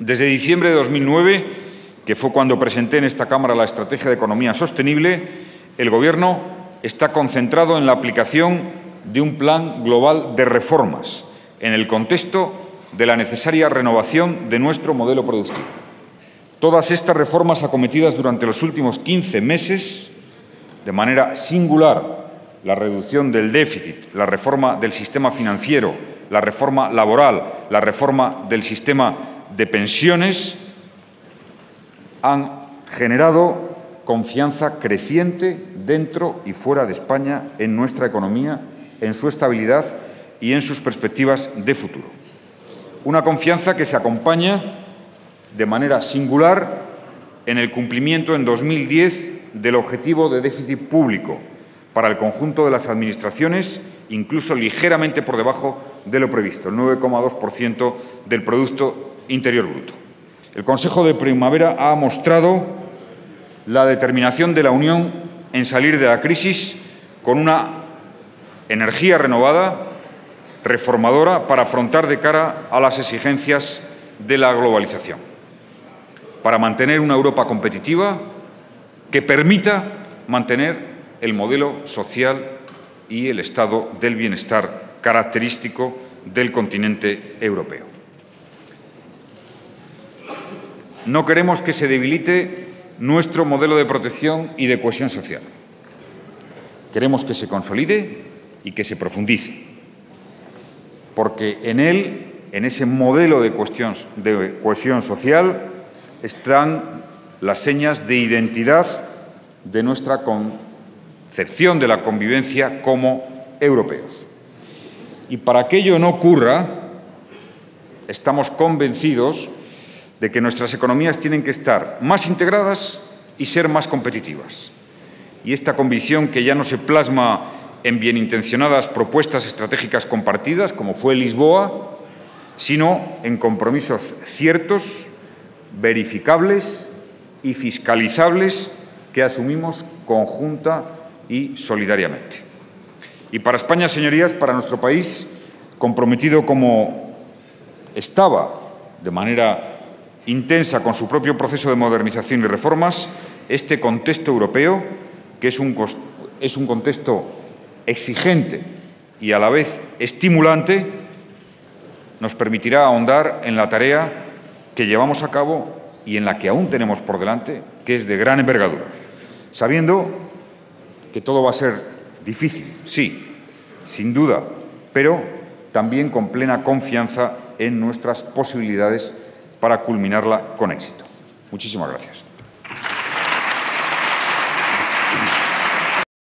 Desde diciembre de 2009, que fue cuando presenté en esta Cámara la Estrategia de Economía Sostenible, el Gobierno está concentrado en la aplicación de un plan global de reformas en el contexto de la necesaria renovación de nuestro modelo productivo. Todas estas reformas acometidas durante los últimos 15 meses, de manera singular, la reducción del déficit, la reforma del sistema financiero, la reforma laboral, la reforma del sistema de pensiones, han generado confianza creciente dentro y fuera de España en nuestra economía, en su estabilidad y en sus perspectivas de futuro. Una confianza que se acompaña de manera singular en el cumplimiento en 2010 del objetivo de déficit público para el conjunto de las administraciones, incluso ligeramente por debajo de lo previsto, el 9,2% del Producto Interior Bruto. El Consejo de Primavera ha mostrado la determinación de la Unión en salir de la crisis con una energía renovada, reformadora, para afrontar de cara a las exigencias de la globalización, para mantener una Europa competitiva que permita mantener el modelo social y el estado del bienestar característico del continente europeo. No queremos que se debilite nuestro modelo de protección y de cohesión social. Queremos que se consolide y que se profundice, porque en él, en ese modelo de cohesión social, están las señas de identidad de nuestra concepción de la convivencia como europeos. Y para que ello no ocurra, estamos convencidos de que nuestras economías tienen que estar más integradas y ser más competitivas. Y esta convicción, que ya no se plasma en bienintencionadas propuestas estratégicas compartidas, como fue Lisboa, sino en compromisos ciertos, verificables y fiscalizables que asumimos conjunta y solidariamente. Y para España, señorías, para nuestro país, comprometido como estaba de manera intensa con su propio proceso de modernización y reformas, este contexto europeo, que es un contexto exigente y a la vez estimulante, nos permitirá ahondar en la tarea que llevamos a cabo y en la que aún tenemos por delante, que es de gran envergadura, sabiendo que todo va a ser difícil, sí, sin duda, pero también con plena confianza en nuestras posibilidades para culminarla con éxito. Muchísimas gracias.